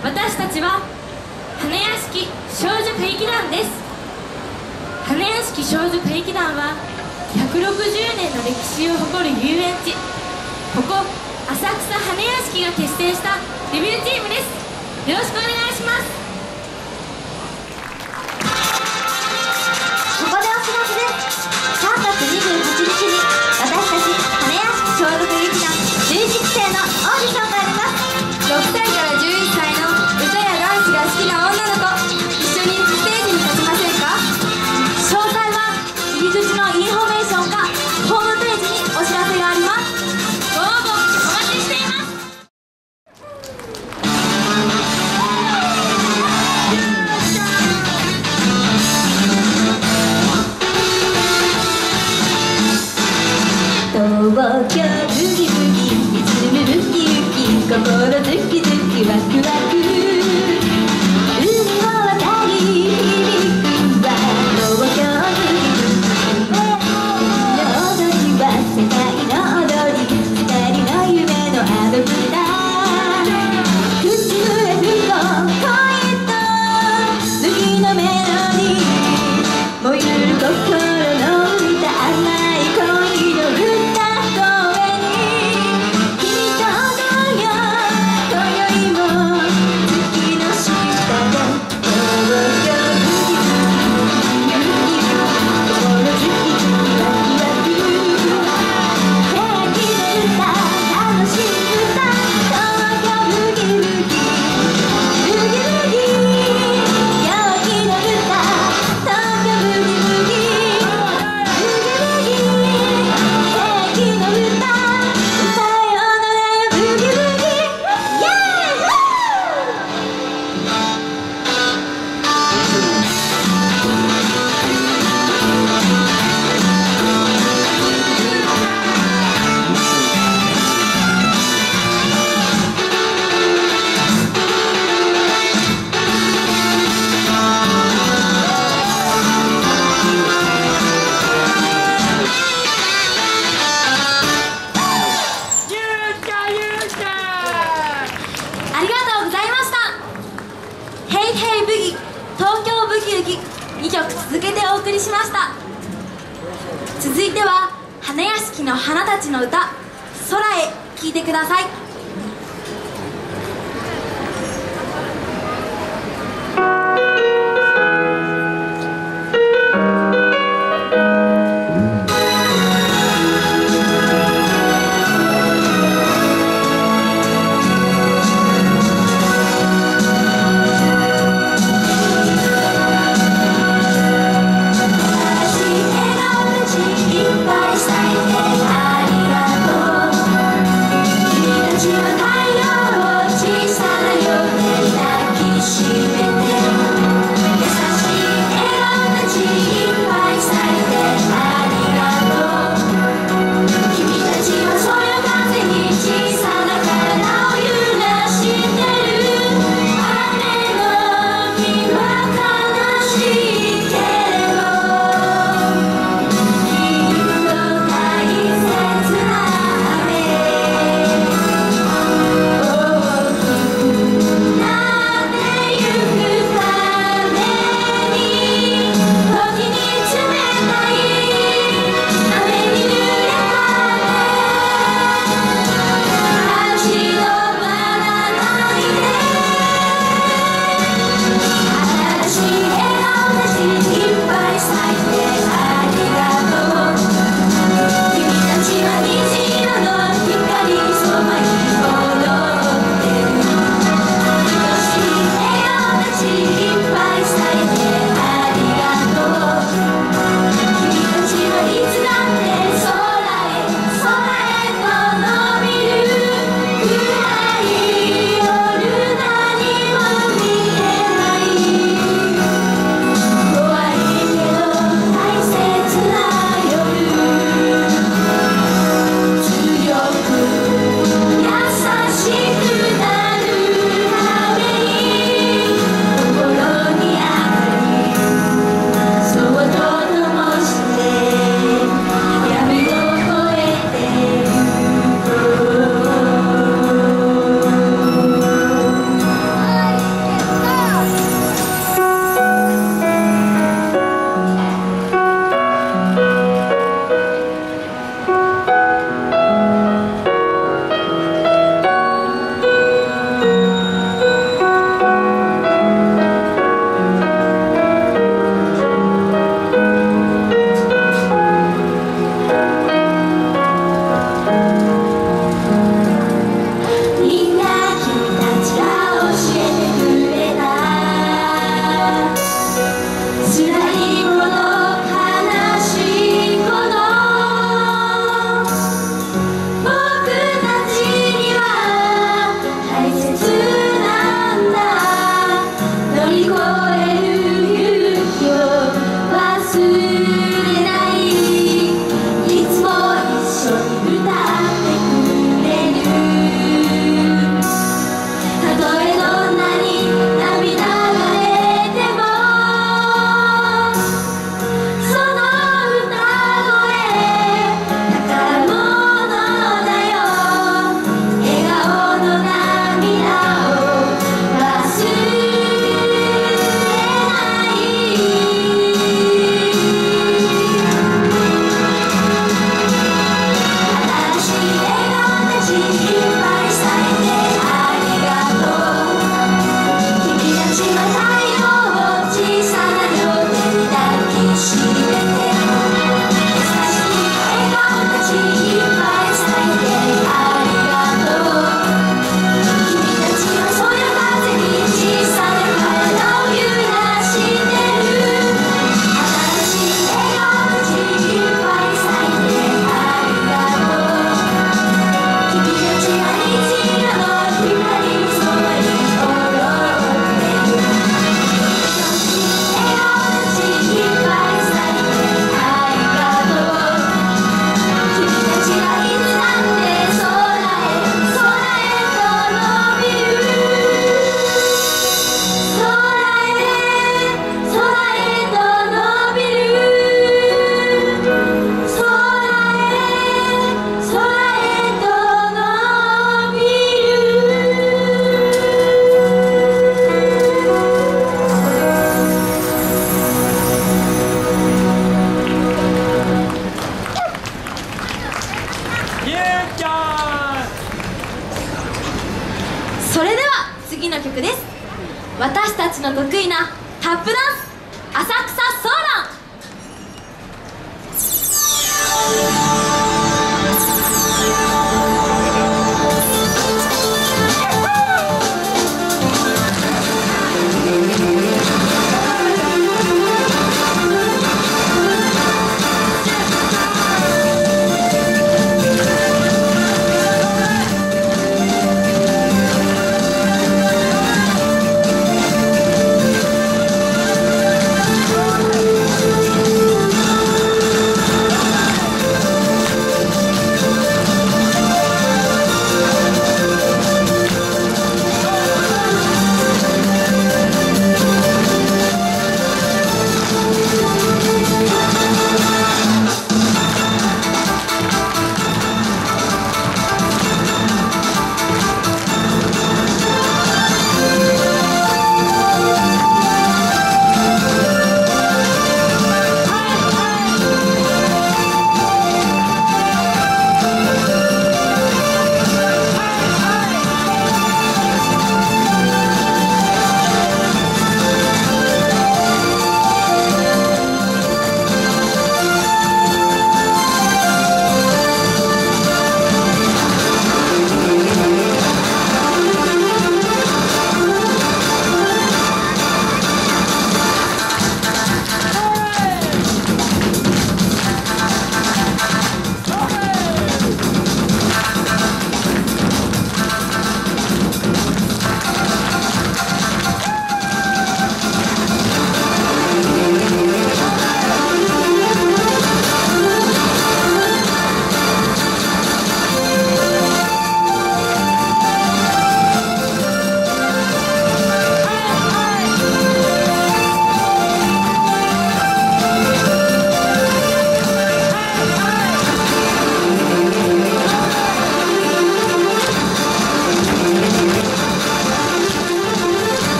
私たちは花屋敷少女歌劇団です。花屋敷少女歌劇団は160年の歴史を誇る遊園地、ここ浅草花屋敷が結成したデビューチームです。よろしくお願いします。 ここでお知らせです。3月28日に私たち花屋敷少女歌劇団11期生のオーディションがあります。 6歳から11歳の歌やダンスが好きな女の子、一緒にステージに立ちませんか？ 詳細は入り口のインフォメーションかホームページにお知らせがあります。 ご応募お待ちしています。 東京ブギブギリズムブキウキ心ズキズキワクワク海を渡り響くは東京ブギブギの踊りは世界の踊り二人の夢のあの歌口笛吹こう恋と次のメロディー燃ゆる心の歌甘い恋の歌2曲続けてお送りしました。続いては花屋敷の花たちの歌「空へ」聴いてください。「君たちそれでは次の曲です。私たちの得意なタップダンス、浅草ソーラン。